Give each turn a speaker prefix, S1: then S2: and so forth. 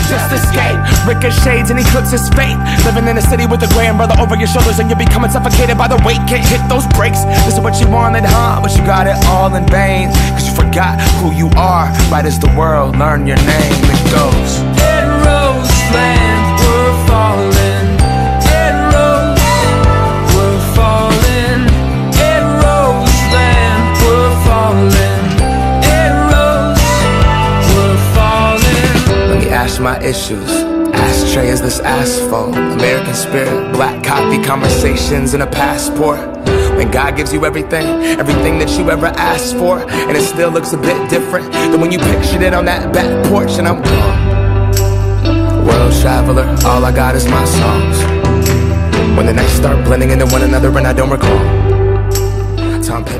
S1: just escape. Ricochets and eclipses fate. Living in a city with a gray umbrella over your shoulders, and you're becoming suffocated by the weight. Can't hit those brakes. This is what you wanted, huh? But you got it all in vain, cause you forgot who you are. Right as the world learn your name. It goes,
S2: Ed Roseland, we're falling. Ed Rose, we're falling. Ed Roseland, we're falling. Ed Rose, we're falling.
S1: let me ask my issues. Ashtray is this asphalt. American spirit, black coffee, conversations and a passport. When God gives you everything, everything that you ever asked for, and it still looks a bit different than when you pictured it on that back porch. And I'm gone, world traveler, all I got is my songs. When the nights start blending into one another and I don't recall, Tom Petty.